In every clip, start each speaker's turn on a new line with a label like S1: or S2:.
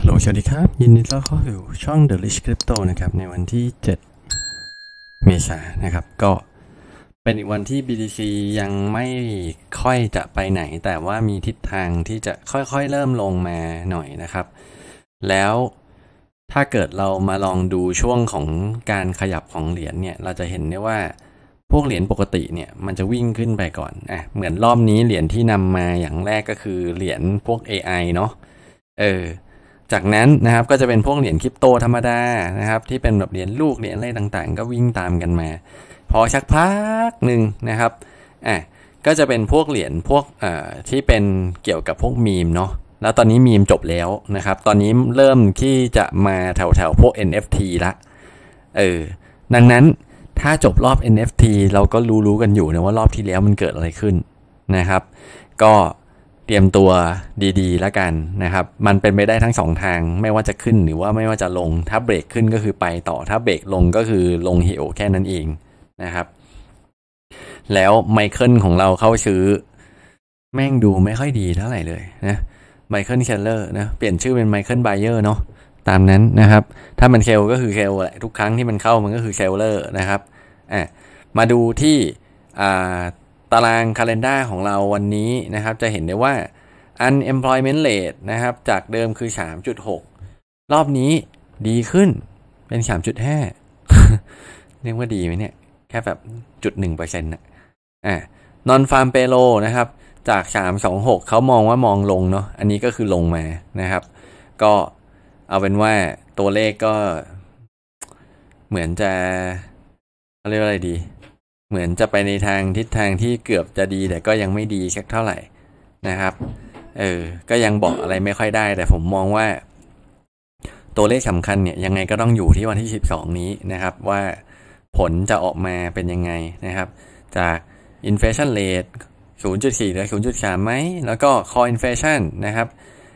S1: ฮัลโหลสวัสดีครับยินดีต้อนรับเข้าสู่ช่อง The Rich Crypto นะครับในวันที่7เมษายนนะครับก็เป็นอีกวันที่ BTC ยังไม่ค่อยจะไปไหนแต่ว่ามีทิศทางที่จะค่อยๆเริ่มลงมาหน่อยนะครับแล้วถ้าเกิดเรามาลองดูช่วงของการขยับของเหรียญเนี่ยเราจะเห็นได้ว่าพวกเหรียญปกติเนี่ยมันจะวิ่งขึ้นไปก่อนเหมือนรอบนี้เหรียญที่นำมาอย่างแรกก็คือเหรียญพวก AI เนาะจากนั้นนะครับก็จะเป็นพวกเหรียญคริปโตธรรมดานะครับที่เป็นแบบเหรียญลูกเหรียญอะไรต่างๆก็วิ่งตามกันมาพอชักพักหนึ่งนะครับก็จะเป็นพวกเหรียญพวกที่เป็นเกี่ยวกับพวกมีมเนาะแล้วตอนนี้มีมจบแล้วนะครับตอนนี้เริ่มที่จะมาแถวๆพวก NFT ละดังนั้นถ้าจบรอบ NFT เราก็รู้กันอยู่นะว่ารอบที่แล้วมันเกิดอะไรขึ้นนะครับก็เตรียมตัวดีๆแล้วกันนะครับมันเป็นไปได้ทั้ง2ทางไม่ว่าจะขึ้นหรือว่าไม่ว่าจะลงถ้าเบรกขึ้นก็คือไปต่อถ้าเบรกลงก็คือลงเหวแค่นั้นเองนะครับแล้วไมเคิลของเราเข้าซื้อแม่งดูไม่ค่อยดีเท่าไหร่เลยนะไมเคิลเคลเลอร์นะเปลี่ยนชื่อเป็นไมเคิลไบเออร์เนาะตามนั้นนะครับถ้ามันเคลก็คือเคลแหละทุกครั้งที่มันเข้ามันก็คือเคลเลอร์นะครับมาดูที่ตาราง calendar ของเราวันนี้นะครับจะเห็นได้ว่า unemployment rate นะครับจากเดิมคือ 3.6 รอบนี้ดีขึ้นเป็น 3.5 เรียกว่าดีไหมเนี่ยแค่แบบ 0.1% นะnon farm payroll นะครับจาก 326 เขามองว่ามองลงเนาะอันนี้ก็คือลงมานะครับก็เอาเป็นว่าตัวเลขก็เหมือนจะเรียกว่าอะไรดีเหมือนจะไปในทางทิศทางที่เกือบจะดีแต่ก็ยังไม่ดีสักเท่าไหร่นะครับก็ยังบอกอะไรไม่ค่อยได้แต่ผมมองว่าตัวเลขสำคัญเนี่ยยังไงก็ต้องอยู่ที่วันที่12นี้นะครับว่าผลจะออกมาเป็นยังไงนะครับจาก inflation rate 0.4 หรือ 0.3 ไหมแล้วก็ core inflation นะครับ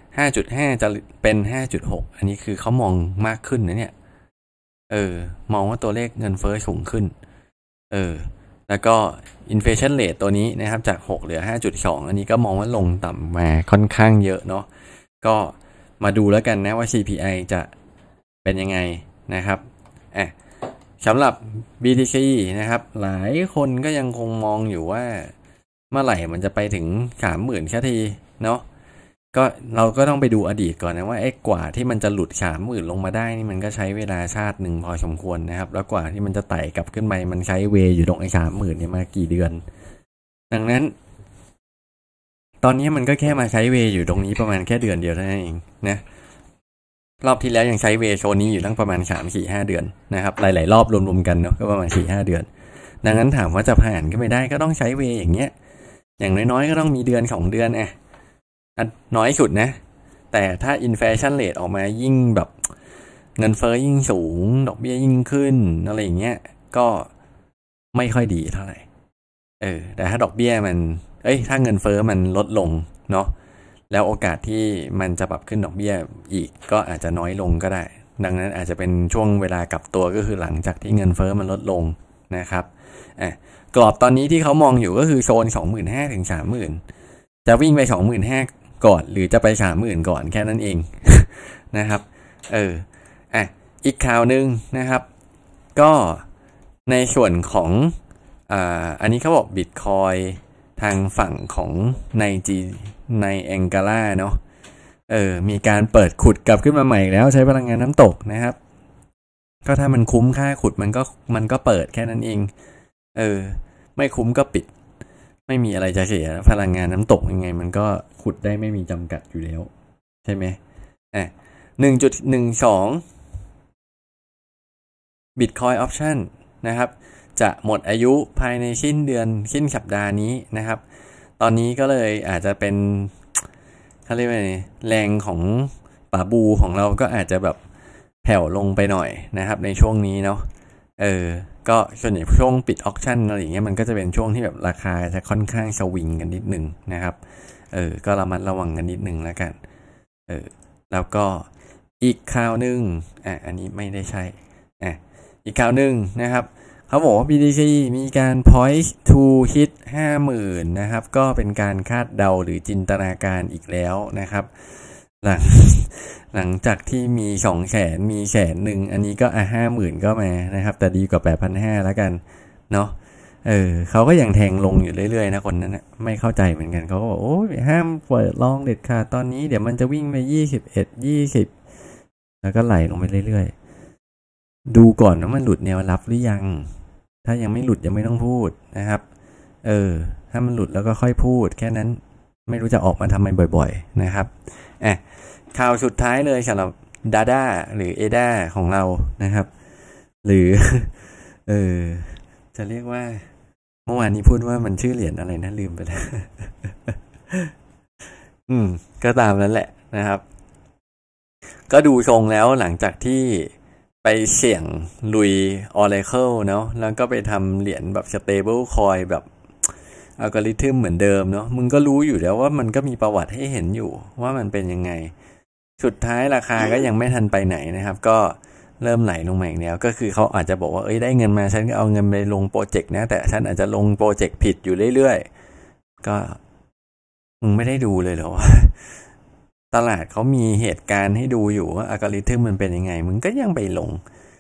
S1: 5.5 จะเป็น 5.6 อันนี้คือเขามองมากขึ้นนะเนี่ยมองว่าตัวเลขเงินเฟ้อสูงขึ้นแล้วก็ inflation rate ตัวนี้นะครับจาก6เหลือ 5.2 อันนี้ก็มองว่าลงต่ำมาค่อนข้างเยอะเนาะก็มาดูแล้วกันนะว่า CPI จะเป็นยังไงนะครับสำหรับ BTC นะครับหลายคนก็ยังคงมองอยู่ว่าเมื่อไหร่มันจะไปถึง 30,000 แค่ทีเนาะก็เราก็ต้องไปดูอดีตก่อนนะว่ากว่าที่มันจะหลุด 30,000 ลงมาได้นี่มันก็ใช้เวลาชาติหนึ่งพอสมควรนะครับแล้วกว่าที่มันจะไต่กลับขึ้นไปมันใช้เวอยู่ตรง30,000เนี่ยมากี่เดือนดังนั้นตอนนี้มันก็แค่มาใช้เวอยู่ตรงนี้ประมาณแค่เดือนเดียวเท่านั้นเองนะรอบที่แล้วยังใช้เวโซนนี้อยู่ตั้งประมาณ 3-4-5 เดือนนะครับหลายๆรอบรวมๆกันเนาะก็ประมาณ 4-5 เดือนดังนั้นถามว่าจะผ่านก็ไม่ได้ก็ต้องใช้เวอย่างเงี้ยอย่างน้อยๆก็ต้องมีเดือน2 เดือนน้อยสุดนะแต่ถ้า inflation rate ออกมายิ่งแบบเงินเฟ้อยิ่งสูงดอกเบี้ยยิ่งขึ้นอะไรอย่างเงี้ยก็ไม่ค่อยดีเท่าไหร่แต่ถ้าดอกเบี้ยมันถ้าเงินเฟ้อมันลดลงเนาะแล้วโอกาสที่มันจะปรับขึ้นดอกเบี้ยอีกก็อาจจะน้อยลงก็ได้ดังนั้นอาจจะเป็นช่วงเวลากลับตัวก็คือหลังจากที่เงินเฟ้อมันลดลงนะครับกรอบตอนนี้ที่เขามองอยู่ก็คือโซน 25,000 ถึง 30,000 จะวิ่งไป 25,000 ก่อนหรือจะไป 30,000 ก่อนแค่นั้นเอง นะครับอีกข่าวนึงนะครับก็ในส่วนของอันนี้เขาบอก Bitcoin ทางฝั่งของในแองการาเนาะมีการเปิดขุดกลับขึ้นมาใหม่แล้วใช้พลังงานน้ำตกนะครับก็ถ้ามันคุ้มค่าขุดมันก็เปิดแค่นั้นเองไม่คุ้มก็ปิดไม่มีอะไรจะเสียพลังงานน้ำตกยังไงมันก็ขุดได้ไม่มีจำกัดอยู่แล้วใช่ไหม1.12 Bitcoin Option นะครับจะหมดอายุภายในสิ้นสัปดาห์นี้นะครับตอนนี้ก็เลยอาจจะเป็นเขาเรียกว่าแรงของป่าบูของเราก็อาจจะแบบแผ่วลงไปหน่อยนะครับในช่วงนี้เนาะก็ส่วนใหญ่ช่วงปิดออคชั่นอะไรอย่างเงี้ยมันก็จะเป็นช่วงที่แบบราคาจะค่อนข้างสวิงกันนิดนึงนะครับก็ระมัดระวังกันนิดนึงแล้วกันแล้วก็อีกข่าวนึงอันนี้ไม่ได้ใช่อีกข่าวนึงนะครับเขาบอกว่า BTC มีการ point to hit 50,000 นะครับก็เป็นการคาดเดาหรือจินตนาการอีกแล้วนะครับหลัง หลังจากที่มี200,000มี100,000อันนี้ก็50,000ก็มานะครับแต่ดีกว่า8,500แล้วกันเนาะเขาก็ยังแทงลงอยู่เรื่อยๆนะคนนั้นนะไม่เข้าใจเหมือนกันเขาก็บอกโอ้ยห้ามเปิดลองเด็ดขาดตอนนี้เดี๋ยวมันจะวิ่งไป21 20แล้วก็ไหลลงไปเรื่อยๆดูก่อนว่ามันหลุดแนวรับหรือยังถ้ายังไม่หลุดยังไม่ต้องพูดนะครับถ้ามันหลุดแล้วก็ค่อยพูดแค่นั้นไม่รู้จะออกมาทำไมบ่อยๆนะครับข่าวสุดท้ายเลยสำหรับดาด้าหรือเอด้าของเรานะครับหรือจะเรียกว่าเมื่อวานนี้พูดว่ามันชื่อเหรียญอะไรนะลืมไปแล้ว ก็ตามนั้นแหละนะครับก็ดูทรงแล้วหลังจากที่ไปเสี่ยงลุย Oracle เนาะแล้วก็ไปทำเหรียญแบบ Stable Coin แบบอัลกอริทึมเหมือนเดิมเนาะมึงก็รู้อยู่แล้วว่ามันก็มีประวัติให้เห็นอยู่ว่ามันเป็นยังไงสุดท้ายราคาก็ยังไม่ทันไปไหนนะครับก็เริ่มไหลลงมาอีกแล้วก็คือเขาอาจจะบอกว่าได้เงินมาฉันก็เอาเงินไปลงโปรเจกต์นะแต่ฉันอาจจะลงโปรเจกต์ผิดอยู่เรื่อยๆก็มึงไม่ได้ดูเลยเหรอว่าตลาดเขามีเหตุการณ์ให้ดูอยู่ว่าอัลกอริทึมมันเป็นยังไงมึงก็ยังไปลง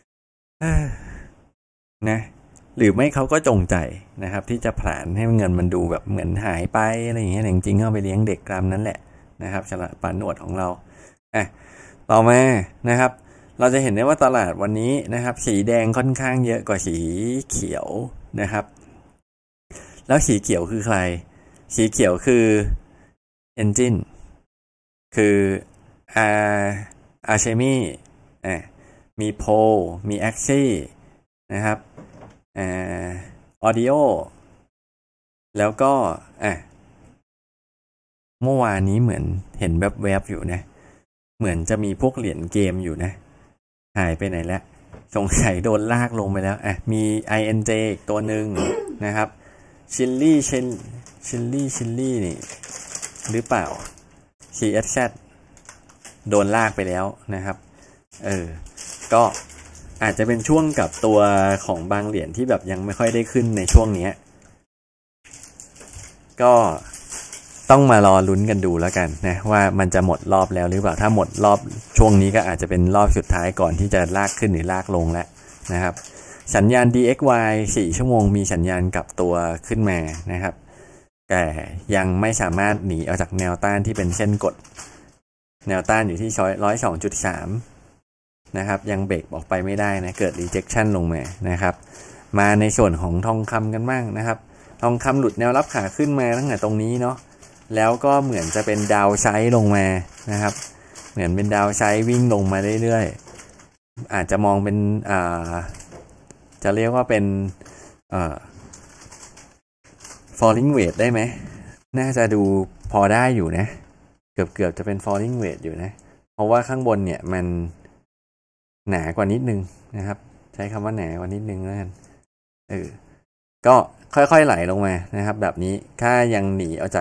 S1: นะหรือไม่เขาก็จงใจนะครับที่จะผลาญให้เงินมันดูแบบเหมือนหายไปอะไรอย่างเงี้ยจริงๆเอาไปเลี้ยงเด็กกรามนั้นแหละนะครับฉลาดปานหนวดของเราต่อมานะครับเราจะเห็นได้ว่าตลาดวันนี้นะครับสีแดงค่อนข้างเยอะกว่าสีเขียวนะครับแล้วสีเขียวคือใครสีเขียวคือ Engine คือArchemy มีโพมี Axie นะครับAudio แล้วก็เมื่อวานนี้เหมือนเห็นแวบๆอยู่นะเหมือนจะมีพวกเหรียญเกมอยู่นะหายไปไหนแล้วสงสัยโดนลากลงไปแล้วมี INJ อีกตัวหนึ่งนะครับชิลลี่นี่หรือเปล่า CSZ โดนลากไปแล้วนะครับก็อาจจะเป็นช่วงกับตัวของบางเหรียญที่แบบยังไม่ค่อยได้ขึ้นในช่วงนี้ก็ต้องมารอลุ้นกันดูแล้วกันนะว่ามันจะหมดรอบแล้วหรือเปล่าถ้าหมดรอบช่วงนี้ก็อาจจะเป็นรอบสุดท้ายก่อนที่จะลากขึ้นหรือลากลงแล้วนะครับสัญญาณ DXY 4 ชั่วโมงมีสัญญาณกลับตัวขึ้นมานะครับแต่ยังไม่สามารถหนีออกจากแนวต้านที่เป็นเส้นกดแนวต้านอยู่ที่ 102.3 นะครับยังเบรกออกไปไม่ได้นะเกิด rejection ลงมานะครับมาในส่วนของทองคำกันบ้างนะครับทองคำหลุดแนวรับขาขึ้นมาตั้งแต่ตรงนี้เนาะแล้วก็เหมือนจะเป็นดาวไซด์ลงมานะครับเหมือนเป็นดาวไซด์วิ่งลงมาเรื่อยๆอาจจะมองเป็นจะเรียกว่าเป็นfalling wedge ได้ไหมน่าจะดูพอได้อยู่นะเกือบจะเป็น falling wedge อยู่นะเพราะว่าข้างบนเนี่ยมันหนากว่านิดนึงนะครับใช้คำว่าหนากว่านิดนึงแล้วกันก็ค่อยๆไหลลงมานะครับแบบนี้ถ้ายังหนีเอาจาก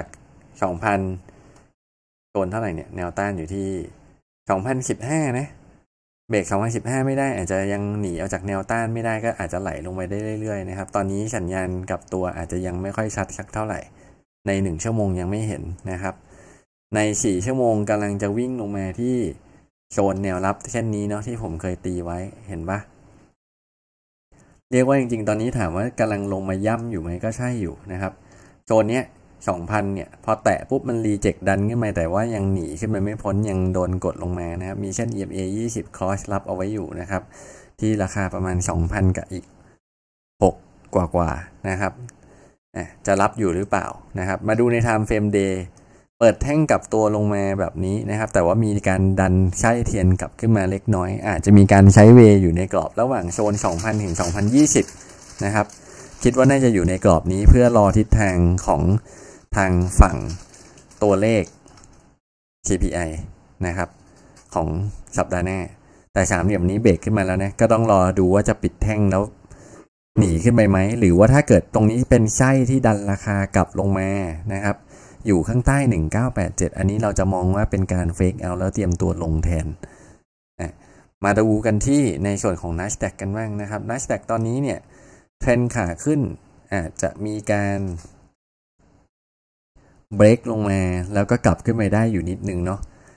S1: 2,000 โซนเท่าไหร่เนี่ยแนวต้านอยู่ที่ 2,015 นะเบรก 2,015 ไม่ได้อาจจะยังหนีเอาจากแนวต้านไม่ได้ก็อาจจะไหลลงไปได้เรื่อยๆนะครับตอนนี้สัญญาณกับตัวอาจจะยังไม่ค่อยชัดสักเท่าไหร่ใน1ชั่วโมงยังไม่เห็นนะครับใน4ชั่วโมงกำลังจะวิ่งลงมาที่โซนแนวรับเช่นนี้เนาะที่ผมเคยตีไว้เห็นปะเรียกว่าจริงๆตอนนี้ถามว่ากำลังลงมาย่ำอยู่ไหมก็ใช่อยู่นะครับโซนเนี้ย 2,000 เนี่ยพอแตะปุ๊บมันรีเจ็คดันขึ้นมาแต่ว่ายังหนีขึ้นไปไม่พ้นยังโดนกดลงมานะครับมีเช่น EMA 20 cross รับเอาไว้อยู่นะครับที่ราคาประมาณ 2,000 กับอีก6กว่านะครับจะรับอยู่หรือเปล่านะครับมาดูใน time frame day เปิดแท่งกลับตัวลงมาแบบนี้นะครับแต่ว่ามีการดันไส้เทียนกลับขึ้นมาเล็กน้อยอาจจะมีการใช้เวอยู่ในกรอบระหว่างโซน 2,000 ถึง 2,020 นะครับคิดว่าน่าจะอยู่ในกรอบนี้เพื่อรอทิศทางของทางฝั่งตัวเลข CPI นะครับของสัปดาห์หน้าแต่สามเหลี่ยมนี้เบรกขึ้นมาแล้วนะก็ต้องรอดูว่าจะปิดแท่งแล้วหนีขึ้นไปไหมหรือว่าถ้าเกิดตรงนี้เป็นไส้ที่ดันราคากลับลงมานะครับอยู่ข้างใต้1987อันนี้เราจะมองว่าเป็นการเฟกเอาแล้วเตรียมตัวลงแทนมาดูกันที่ในส่วนของ Nasdaq กันบ้างนะครับ Nasdaq ตอนนี้เนี่ยเทรนด์ขาขึ้นอาจจะมีการเบรกลงมาแล้วก็กลับขึ้นไปได้อยู่นิดนึงเนาะ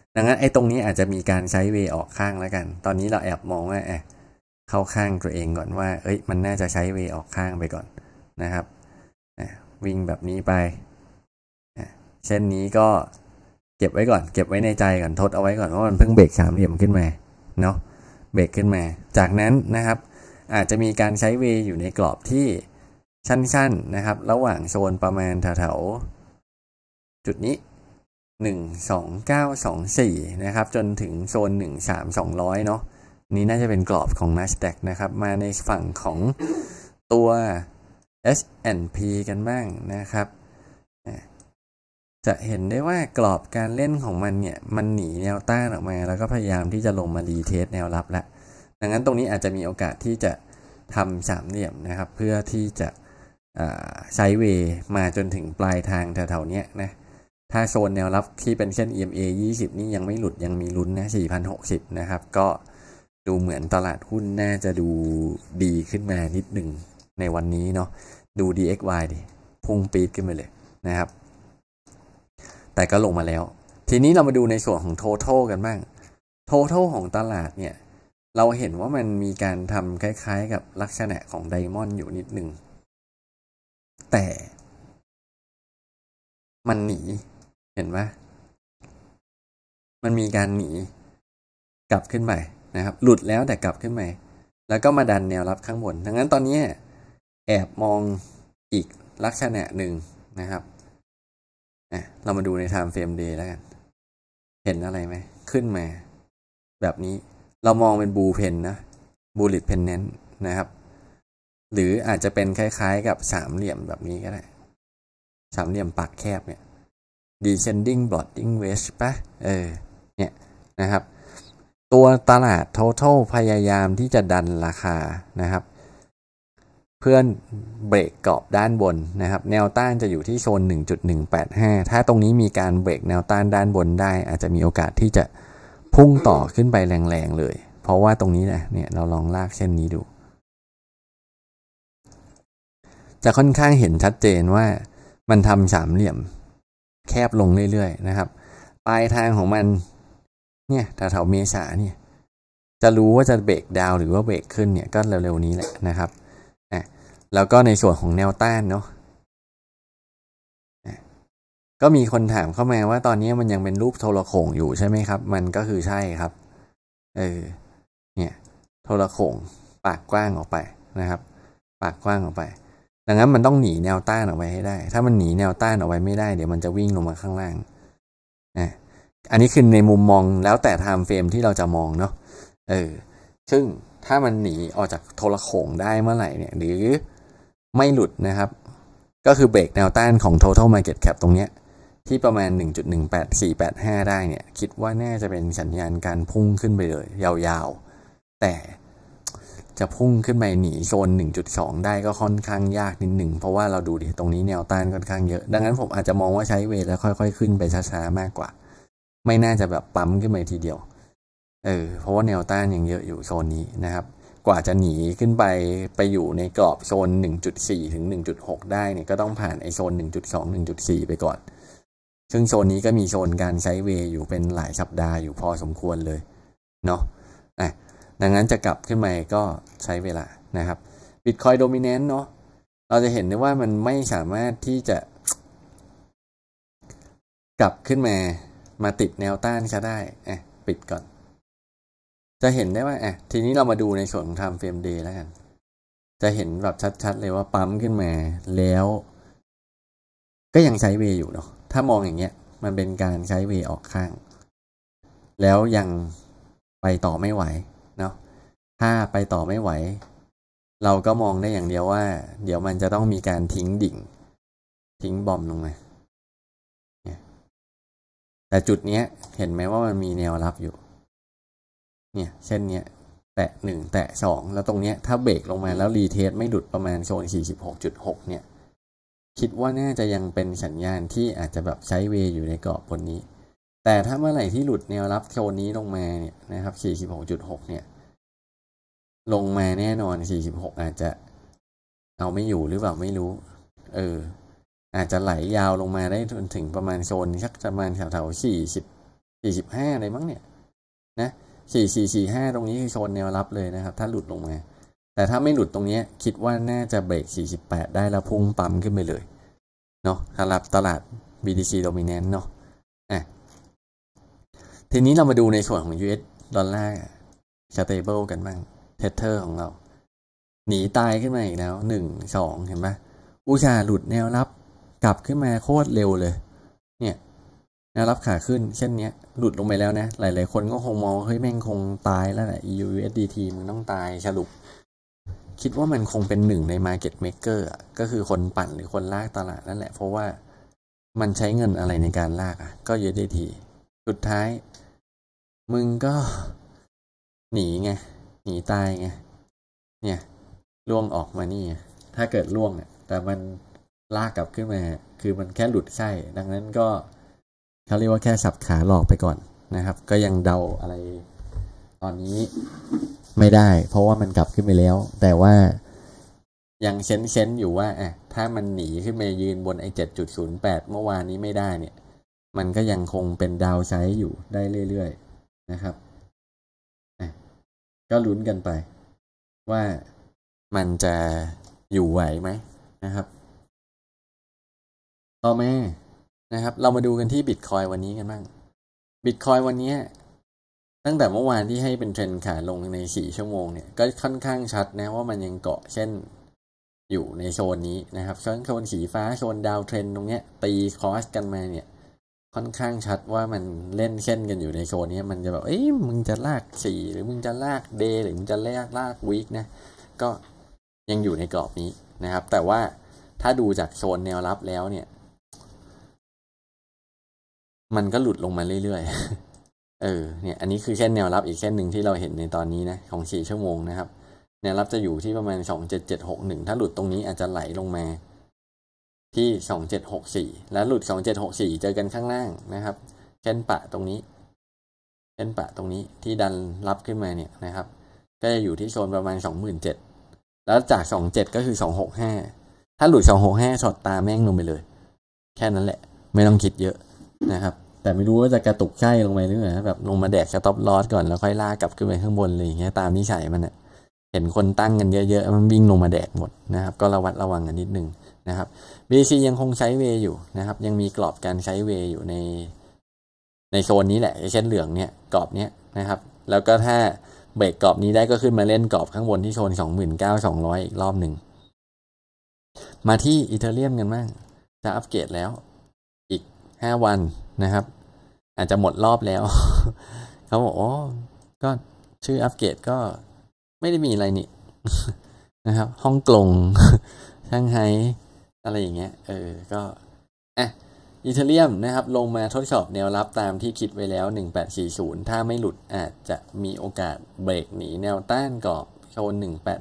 S1: ดังนั้นไอ้ตรงนี้อาจจะมีการใช้เวออกข้างแล้วกันตอนนี้เราแอบมองว่าเข้าข้างตัวเองก่อนว่ามันน่าจะใช้เวออกข้างไปก่อนนะครับวิ่งแบบนี้ไปเช่นนี้ก็เก็บไว้ก่อนเก็บไว้ในใจก่อนทดเอาไว้ก่อนว่ามันเพิ่งเบรกสามเหลี่ยมขึ้นมาเนาะเบรกขึ้นมาจากนั้นนะครับอาจจะมีการใช้เวอยู่ในกรอบที่สั้นๆนะครับระหว่างโซนประมาณแถวๆจุดนี้12924นะครับจนถึงโซน13200เนาะนี้น่าจะเป็นกรอบของ Nasdaq นะครับมาในฝั่งของตัว S&P กันบ้างนะครับจะเห็นได้ว่ากรอบการเล่นของมันเนี่ยมันหนีแนวต้านออกมาแล้วก็พยายามที่จะลงมารีเทสแนวรับแล้วดังนั้นตรงนี้อาจจะมีโอกาสที่จะทำสามเหลี่ยมนะครับเพื่อที่จะไซด์เวย์มาจนถึงปลายทางแถวๆนี้นะถ้าโซนแนวรับที่เป็นเส้น EMA 20นี่ยังไม่หลุดยังมีลุ้นนะ 4,060 นะครับก็ดูเหมือนตลาดหุ้นน่าจะดูดีขึ้นมานิดหนึ่งในวันนี้เนาะดู DXY ดิพุ่งปี๊ดขึ้นไปเลยนะครับแต่ก็ลงมาแล้วทีนี้เรามาดูในส่วนของ Total กันบ้าง Total ของตลาดเนี่ยเราเห็นว่ามันมีการทำคล้ายๆกับลักษณะของไดมอนด์อยู่นิดหนึ่งแต่มันหนีเห็นไหมมันมีการหนีกลับขึ้นไปนะครับหลุดแล้วแต่กลับขึ้นไปแล้วก็มาดันแนวรับข้างบนดังนั้นตอนนี้แอบมองอีกลักษณะหนึ่งนะครับเรามาดูใน Time Frame Day แล้วกันเห็นอะไรไหมขึ้นมาแบบนี้เรามองเป็นบูเพนนะบูลลิตเพนเนนต์นะครับหรืออาจจะเป็นคล้ายๆกับสามเหลี่ยมแบบนี้ก็ได้สามเหลี่ยมปากแคบเนี่ย descending boarding wedge ป่ะเนี่ยนะครับตัวตลาด total พยายามที่จะดันราคานะครับเพื่อนเบรกกรอบด้านบนนะครับแนวต้านจะอยู่ที่โซน 1.185 ถ้าตรงนี้มีการเบรกแนวต้านด้านบนได้อาจจะมีโอกาสที่จะพุ่งต่อขึ้นไปแรงๆเลยเพราะว่าตรงนี้เนี่ยเราลองลากเส้นนี้ดูจะค่อนข้างเห็นชัดเจนว่ามันทำสามเหลี่ยมแคบลงเรื่อยๆนะครับปลายทางของมันเนี่ยแถวๆเมษาเนี่ยจะรู้ว่าจะเบรกดาวหรือว่าเบรกขึ้นเนี่ยก็เร็วๆนี้แหละนะครับแล้วก็ในส่วนของแนวต้านเนาะก็มีคนถามเข้ามาว่าตอนนี้มันยังเป็นรูปโทรโข่งอยู่ใช่ไหมครับมันก็คือใช่ครับเนี่ยโทรโข่งปากกว้างออกไปนะครับปากกว้างออกไปดังนั้นมันต้องหนีแนวต้านออกไปให้ได้ถ้ามันหนีแนวต้านออกไปไม่ได้เดี๋ยวมันจะวิ่งลงมาข้างล่างอันนี้คือในมุมมองแล้วแต่ time frame ที่เราจะมองเนาะซึ่งถ้ามันหนีออกจากโทรโข่งได้เมื่อไหร่เนี่ยหรือไม่หลุดนะครับก็คือเบรกแนวต้านของ total market cap ตรงเนี้ยที่ประมาณ 1.18485 ได้เนี่ยคิดว่าน่าจะเป็นสัญญาณการพุ่งขึ้นไปเลยยาวๆแต่จะพุ่งขึ้นไปหนีโซน 1.2 ได้ก็ค่อนข้างยากนิดหนึ่งเพราะว่าเราดูดิตรงนี้แนวต้านค่อนข้างเยอะดังนั้นผมอาจจะมองว่าใช้เวทแล้วค่อยๆขึ้นไปช้าๆมากกว่าไม่น่าจะแบบปั๊มขึ้นไปทีเดียวเพราะว่าแนวต้านยังเยอะอยู่โซนนี้นะครับกว่าจะหนีขึ้นไปอยู่ในกรอบโซน 1.4 ถึง 1.6 ได้เนี่ยก็ต้องผ่านไอโซน 1.2 1.4 ไปก่อนซึ่งโซนนี้ก็มีโซนการใช้เวอยู่เป็นหลายสัปดาห์อยู่พอสมควรเลยเนาะดังนั้นจะกลับขึ้นมาก็ใช้เวลานะครับ Bitcoin Dominant เนาะเราจะเห็นได้ว่ามันไม่สามารถที่จะกลับขึ้นมาติดแนวต้านได้ปิดก่อนจะเห็นได้ว่าทีนี้เรามาดูในส่วนของ Time Frame Day แล้วกันจะเห็นแบบชัดๆเลยว่าปั๊มขึ้นมาแล้วก็ยังใช้เวอยู่เนาะถ้ามองอย่างเงี้ยมันเป็นการใช้เวออกข้างแล้วยังไปต่อไม่ไหวเนาะถ้าไปต่อไม่ไหวเราก็มองได้อย่างเดียวว่าเดี๋ยวมันจะต้องมีการทิ้งดิ่งทิ้งบอมลงมาแต่จุดเนี้ยเห็นไหมว่ามันมีแนวรับอยู่เนี่ยเช่นเนี้ยแตะ1แตะ2แล้วตรงเนี้ยถ้าเบรกลงมาแล้วรีเทสไม่หลุดประมาณโซน 46.6 เนี่ยคิดว่าน่าจะยังเป็นสัญญาณที่อาจจะแบบใช้เวอยู่ในกรอบบนนี้แต่ถ้าเมื่อไหร่ที่หลุดแนวรับโซนนี้ลงมาเนี่ยนะครับ 46.6 เนี่ยลงมาแน่นอน 46 อาจจะเอาไม่อยู่หรือเปล่าไม่รู้อาจจะไหลยาวลงมาได้จนถึงประมาณโซนสักประมาณแถวๆ 45อะไรมั้งเนี่ยนะ4445ตรงนี้คือโซนแนวรับเลยนะครับถ้าหลุดลงมาแต่ถ้าไม่หลุดตรงนี้คิดว่าน่าจะเบรก48ได้แล้วพุ่งปั๊มขึ้นไปเลยเนาะสำหรับตลาด BTC Dominant เนาะทีนี้เรามาดูในส่วนของ US ดอลลาร์ Stable กันบ้างเทเทอร์ของเราหนีตายขึ้นมาอีกแล้ว1-2เห็นไหมอุตส่าห์หลุดแนวรับกลับขึ้นมาโคตรเร็วเลยเนี่ยแนวรับขาขึ้นเช่นนี้หลุดลงไปแล้วนะหลายๆคนก็คงมองเฮ้ยแม่งคงตายแล้วแหละ USDT มันต้องตายสรุปคิดว่ามันคงเป็นหนึ่งใน Market Maker อ่ะก็คือคนปั่นหรือคนลากตลาดนั่นแหละเพราะว่ามันใช้เงินอะไรในการลากอ่ะก็ USDT สุดท้ายมึงก็หนีไงหนีตายไงเนี่ยล่วงออกมานี่ถ้าเกิดล่วงเนี่ยแต่มันลากกลับขึ้นมาคือมันแค่หลุดไส้ดังนั้นก็เขาเรียกว่าแค่สับขาหลอกไปก่อนนะครับก็ยังเดาอะไรตอนนี้ไม่ได้เพราะว่ามันกลับขึ้นไปแล้วแต่ว่ายังเช้นอยู่ว่าถ้ามันหนีขึ้นมายืนบนไอ้ 7.08 เมื่อวานนี้ไม่ได้เนี่ยมันก็ยังคงเป็นดาวไซด์อยู่ได้เรื่อยๆนะครับก็ลุ้นกันไปว่ามันจะอยู่ไหวไหมนะครับต่อมานะครับเรามาดูกันที่ Bitcoin วันนี้กันบ้าง Bitcoin วันนี้ตั้งแต่เมื่อวานที่ให้เป็นเทรนด์ขาลงใน4ชั่วโมงเนี่ยก็ค่อนข้างชัดนะว่ามันยังเกาะเช่นอยู่ในโซนนี้นะครับโซนสีฟ้าโซนดาวเทรนด์ตรงเนี้ยตีคอสกันมาเนี่ยค่อนข้างชัดว่ามันเล่นเช่นกันอยู่ในโซนนี้มันจะแบบมึงจะลาก4หรือมึงจะลากเดย์หรือมึงจะลากวีคนะก็ยังอยู่ในกรอบนี้นะครับแต่ว่าถ้าดูจากโซนแนวรับแล้วเนี่ยมันก็หลุดลงมาเรื่อยๆเนี่ยอันนี้คือเส้นแนวรับอีกเส้นหนึ่งที่เราเห็นในตอนนี้นะของ4ชั่วโมงนะครับแนวรับจะอยู่ที่ประมาณ27761ถ้าหลุดตรงนี้อาจจะไหลลงมาที่2764แล้วหลุด2764เจอกันข้างล่างนะครับเส้นปะตรงนี้ที่ดันรับขึ้นมาเนี่ยนะครับก็จะอยู่ที่โซนประมาณ27,000แล้วจาก27ก็คือ265ถ้าหลุด265ช็อตตาแม่งลงไปเลยแค่นั้นแหละไม่ต้องคิดเยอะนะครับแต่ไม่รู้ว่าจะกระตุกไส้ลงไปหรือเปล่าแบบลงมาแดกสต็อปลอสก่อนแล้วค่อยลากกลับขึ้นไปข้างบนเลยอย่างเงี้ยตามนิสัยมันเห็นคนตั้งกันเยอะๆมันวิ่งลงมาแดกหมดนะครับก็ระวังกันนิดนึงนะครับ BTC ยังคงไซด์เวย์อยู่นะครับยังมีกรอบการไซด์เวย์อยู่ในโซนนี้แหละเช่นเหลืองเนี่ยกรอบเนี้ยนะครับแล้วก็ถ้าเบรกกรอบนี้ได้ก็ขึ้นมาเล่นกรอบข้างบนที่โซน 29,200 อีกรอบหนึ่งมาที่อีเธอเรียมกันบ้างจะอัปเกรดแล้วอีก5วันนะครับอาจจะหมดรอบแล้ว เขาบอกก็ชื่ออัปเกรดก็ไม่ได้มีอะไรนี่ นะครับฮ่องกง ช่างไฮอะไรอย่างเงี้ยก็อีเธอเรียมนะครับลงมาทดสอบแนวรับตามที่คิดไว้แล้ว1840ถ้าไม่หลุดอาจจะมีโอกาสเบรกหนีแนวต้านกรอบโซน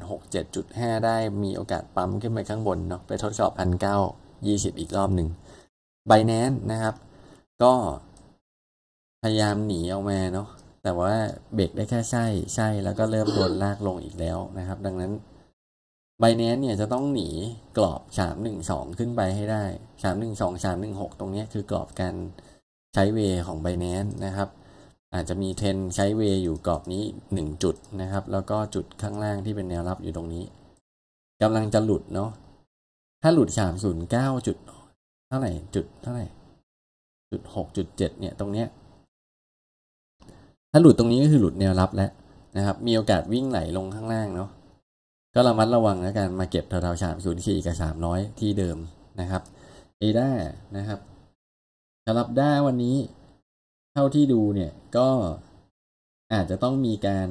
S1: 1867.5ได้มีโอกาสปั๊มขึ้นไปข้างบนเนาะไปทดสอบ 1,920 อีกรอบหนึ่ง Binance นะครับก็พยายามหนีออกมาเนาะแต่ว่าเบรกได้แค่ใช่แล้วก็เริ่มโดนลากลงอีกแล้วนะครับดังนั้นBinance เนี่ยจะต้องหนีกรอบ312ขึ้นไปให้ได้312 316ตรงนี้คือกรอบการใช้เวของ Binance นะครับอาจจะมีเทรนใช้เวอยู่กรอบนี้1จุดนะครับแล้วก็จุดข้างล่างที่เป็นแนวรับอยู่ตรงนี้กำลังจะหลุดเนาะถ้าหลุด309จุดเท่าไหร่จุดเท่าไหร่จุด6.7เนี่ยตรงเนี้ยถ้าหลุดตรงนี้ก็คือหลุดแนวรับแล้วนะครับมีโอกาสวิ่งไหลลงข้างล่างเนาะก็ระมัดระวังแล้วกันมาเก็บแถวๆ304กับ300ที่เดิมนะครับด้านะครับสำหรับด้าวันนี้เท่าที่ดูเนี่ยก็อาจจะต้องมีการ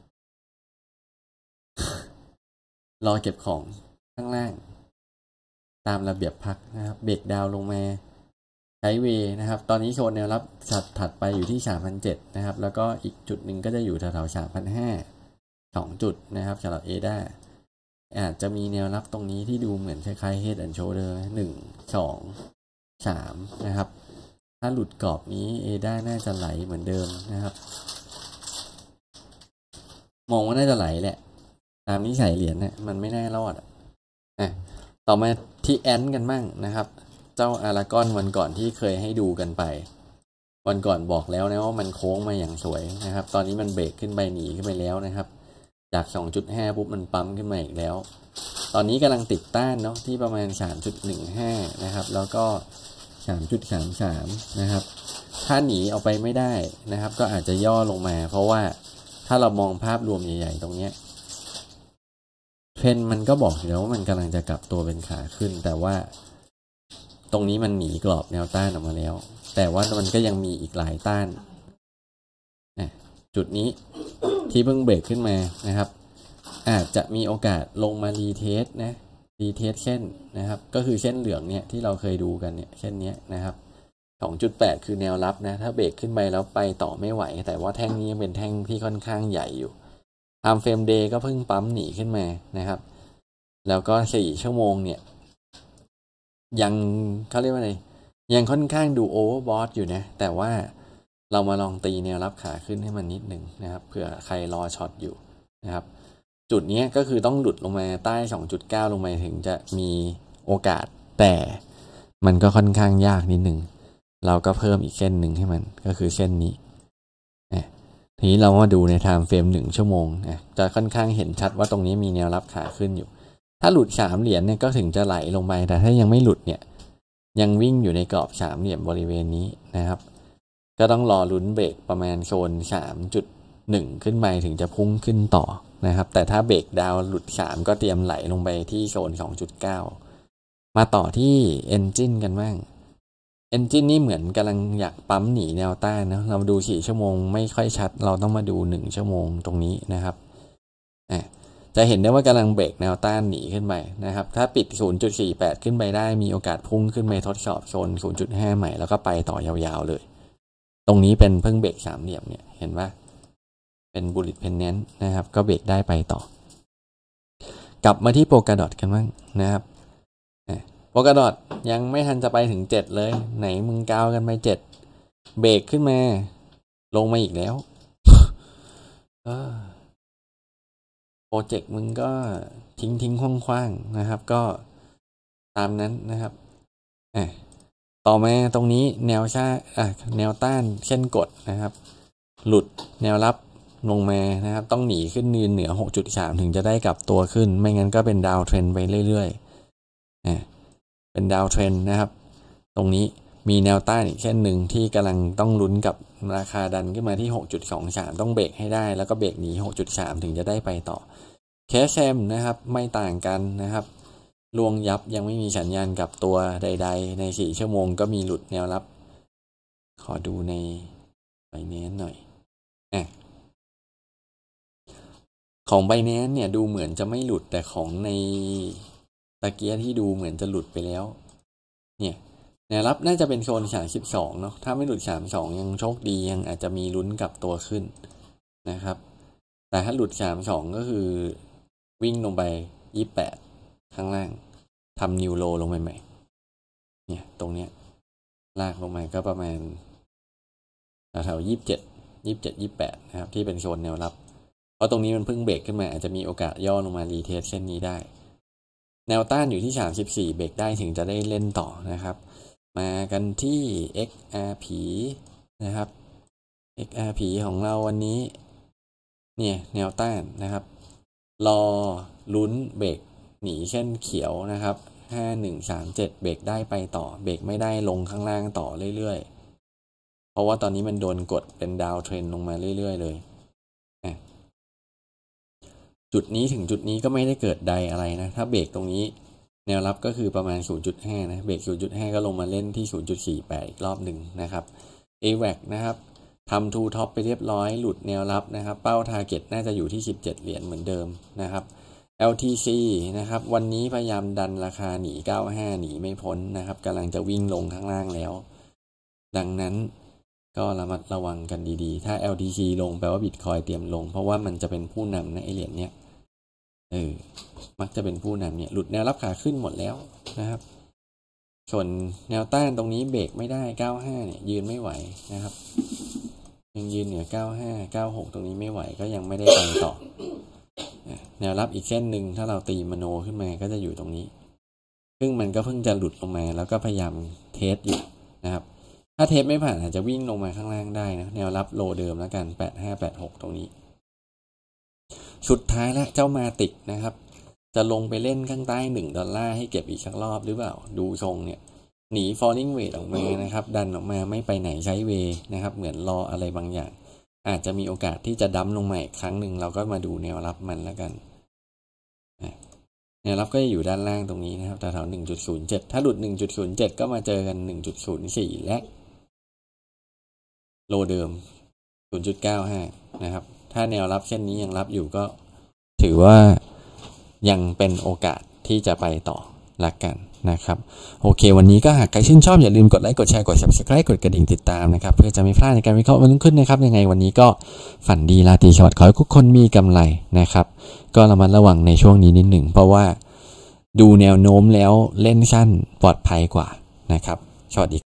S1: รอเก็บของข้างล่างตามระเบียบพักนะครับเบรกดาวลงมาไซด์เวย์นะครับตอนนี้โซนแนวรับถัดไปอยู่ที่ 3,700 นะครับแล้วก็อีกจุดหนึ่งก็จะอยู่แถวๆ 3,500 2จุดนะครับสำหรับด้าอาจจะมีแนวรับตรงนี้ที่ดูเหมือนคล้ายๆ Head and Shoulder 1 2 3นะครับถ้าหลุดกรอบนี้ด้าน่าจะไหลเหมือนเดิมนะครับมองว่าน่าจะไหลแหละตามนิสัยเหรียญเนี่ยมันไม่น่ารอดต่อมาที่แอนกันมั่งนะครับเจ้าอารากอนวันก่อนที่เคยให้ดูกันไปวันก่อนบอกแล้วนะว่ามันโค้งมาอย่างสวยนะครับตอนนี้มันเบรกขึ้นไปหนีขึ้นไปแล้วนะครับจาก 2.5 ปุ๊บมันปั๊มขึ้นมาอีกแล้วตอนนี้กำลังติดต้านเนาะที่ประมาณ 3.15 นะครับแล้วก็ 3.33 นะครับถ้าหนีออกไปไม่ได้นะครับก็อาจจะย่อลงมาเพราะว่าถ้าเรามองภาพรวมใหญ่ๆตรงนี้เทรนด์มันก็บอกอยู่แล้วว่ามันกำลังจะกลับตัวเป็นขาขึ้นแต่ว่าตรงนี้มันหนีกรอบแนวต้านออกมาแล้วแต่ว่ามันก็ยังมีอีกหลายต้านจุดนี้ที่เพิ่งเบรกขึ้นมานะครับอาจจะมีโอกาสลงมารีเทสนะรีเทสเส้นนะครับก็คือเส้นเหลืองเนี่ยที่เราเคยดูกันเนี่ยเส้นนี้นะครับ 2.8 คือแนวรับนะถ้าเบรกขึ้นไปแล้วไปต่อไม่ไหวแต่ว่าแท่งนี้เป็นแท่งที่ค่อนข้างใหญ่อยู่Time Frame Day ก็เพิ่งปั๊มหนีขึ้นมานะครับแล้วก็4ชั่วโมงเนี่ยยังเขาเรียกว่าไงยังค่อนข้างดูโอเวอร์บอทอยู่นะแต่ว่าเรามาลองตีแนวรับขาขึ้นให้มันนิดหนึ่งนะครับเผื่อใครรอช็อตอยู่นะครับจุดนี้ก็คือต้องหลุดลงมาใต้ 2.9 ลงมาถึงจะมีโอกาสแต่มันก็ค่อนข้างยากนิดหนึ่งเราก็เพิ่มอีกเส้นหนึ่งให้มันก็คือเส้นนี้ทีนี้เรามาดูใน Time Frame 1 ชั่วโมงจะค่อนข้างเห็นชัดว่าตรงนี้มีแนวรับขาขึ้นอยู่ถ้าหลุด3เหรียญเนี่ยก็ถึงจะไหลลงไปแต่ถ้ายังไม่หลุดเนี่ยยังวิ่งอยู่ในกรอบ3เหลี่ยมบริเวณนี้นะครับก็ต้องรอลุ้นเบรกประมาณโซน 3.1 ขึ้นไปถึงจะพุ่งขึ้นต่อนะครับแต่ถ้าเบรกดาวหลุด3ก็เตรียมไหลลงไปที่โซน 2.9 มาต่อที่ Engine กันบ้างEngine นี่เหมือนกำลังอยากปั๊มหนีแนวต้านนะเราดู4ชั่วโมงไม่ค่อยชัดเราต้องมาดู1ชั่วโมงตรงนี้นะครับจะเห็นได้ว่ากำลังเบรกแนวต้านหนีขึ้นไปนะครับถ้าปิด 0.48 ขึ้นไปได้มีโอกาสพุ่งขึ้นไปทดสอบโซน 0.5 ใหม่แล้วก็ไปต่อยาวๆเลยตรงนี้เป็นเพิ่งเบรก3เหลี่ยมเนี่ยเห็นว่าเป็น Bullet Pennant นะครับก็เบรกได้ไปต่อกลับมาที่โปกาดอทกันบ้างนะครับโปกาดอทยังไม่ทันจะไปถึง7เลยไหนมึงกาวกันไป7เบรกขึ้นมาลงมาอีกแล้วโปรเจกต์มึงก็ทิ้งคว่างๆนะครับก็ตามนั้นนะครับต่อมาตรงนี้แนวแนวต้านเช่นกดนะครับหลุดแนวรับลงมานะครับต้องหนีขึ้นยืนเหนือ 6.3 ถึงจะได้กลับตัวขึ้นไม่งั้นก็เป็นดาวเทรนไปเรื่อยๆเป็นดาวเทรนนะครับตรงนี้มีแนวต้านอีกเช่นหนึ่งที่กำลังต้องลุ้นกับราคาดันขึ้นมาที่ 6.23 ต้องเบรกให้ได้แล้วก็เบรกหนี 6.3 ถึงจะได้ไปต่อแคชแซมนะครับไม่ต่างกันนะครับลวงยับยังไม่มีสัญญาณกับตัวใดๆใน4ชั่วโมงก็มีหลุดแนวรับขอดูในBinanceหน่อยของ Binance เนี่ยดูเหมือนจะไม่หลุดแต่ของในตะเกียที่ดูเหมือนจะหลุดไปแล้วเนี่ยแนวรับน่าจะเป็นโซน32เนาะถ้าไม่หลุด32ยังโชคดียังอาจจะมีลุ้นกับตัวขึ้นนะครับแต่ถ้าหลุด32ก็คือวิ่งลงไป28ข้างล่างทำนิวโลลงไปใหม่เนี่ยตรงเนี้ยลากลงมาก็ประมาณแถว27นะครับที่เป็นโซนแนวรับเพราะตรงนี้มันเพิ่งเบรกขึ้นมาอาจจะมีโอกาสย่อลงมารีเทสเส้นนี้ได้แนวต้านอยู่ที่34เบรกได้ถึงจะได้เล่นต่อนะครับมากันที่ XRP นะครับ XRP ของเราวันนี้เนี่ยแนวต้านนะครับรอลุ้นเบรกหนีเส้นเขียวนะครับ5137เบรกได้ไปต่อเบรกไม่ได้ลงข้างล่างต่อเรื่อยๆเพราะว่าตอนนี้มันโดนกดเป็นดาวเทรนลงมาเรื่อยๆเลยจุดนี้ถึงจุดนี้ก็ไม่ได้เกิดใดอะไรนะถ้าเบรกตรงนี้แนวรับก็คือประมาณ 0.5 นะเบรก 0.5 ก็ลงมาเล่นที่ 0.48 อีกรอบหนึ่งนะครับ AWAC นะครับทำทูท็อปไปเรียบร้อยหลุดแนวรับนะครับเป้าทาร์เก็ตน่าจะอยู่ที่17เหรียญเหมือนเดิมนะครับ LTC นะครับวันนี้พยายามดันราคาหนี95หนีไม่พ้นนะครับกำลังจะวิ่งลงข้างล่างแล้วดังนั้นก็ระมัดระวังกันดีๆถ้า LTC ลงแปลว่า Bitcoin เตรียมลงเพราะว่ามันจะเป็นผู้นำในเหรียญเนี้ยมักจะเป็นผู้นำเนี่ยหลุดแนวรับขาขึ้นหมดแล้วนะครับส่วนแนวต้านตรงนี้เบรกไม่ได้95เนี่ยยืนไม่ไหวนะครับยังยืนเหนือ95 96ตรงนี้ไม่ไหวก็ยังไม่ได้ไปต่อแนวรับอีกเส้นหนึ่งถ้าเราตีมโนขึ้นมาก็จะอยู่ตรงนี้ซึ่งมันก็เพิ่งจะหลุดลงมาแล้วก็พยายามเทสอยู่นะครับถ้าเทสไม่ผ่านอาจจะวิ่งลงมาข้างล่างได้นะแนวรับโลเดิมแล้วกัน8586ตรงนี้สุดท้ายแล้วเจ้ามาติกนะครับจะลงไปเล่นข้างใต้$1ให้เก็บอีกสักรอบหรือเปล่าดูทรงเนี่ยหนี falling wedge ออกมานะครับดันออกมาไม่ไปไหนใช้เวนะครับเหมือนรออะไรบางอย่างอาจจะมีโอกาสที่จะดั้มลงมาอีกครั้งหนึ่งเราก็มาดูแนวรับมันแล้วกันแนวรับก็จะอยู่ด้านล่างตรงนี้นะครับแถวๆ1.07ถ้าหลุด1.07ก็มาเจอกัน1.04และโลเดิม 0.95 นะครับถ้าแนวรับเช่นนี้ยังรับอยู่ก็ถือว่ายังเป็นโอกาสที่จะไปต่อละกันนะครับโอเควันนี้ก็หากใครชื่นชอบอย่าลืมกดไลค์กดแชร์กด Subscribe กดกระดิ่งติดตามนะครับเพื่อจะไม่พลาดในการวิเคราะห์วันรุ่งขึ้นนะครับยังไงวันนี้ก็ฝันดีราตรีสวัสดิ์ขอให้ทุกคนมีกำไรนะครับก็ระมัดระวังในช่วงนี้นิดหนึ่งเพราะว่าดูแนวโน้มแล้วเล่นสั้นปลอดภัยกว่านะครับสวัสดี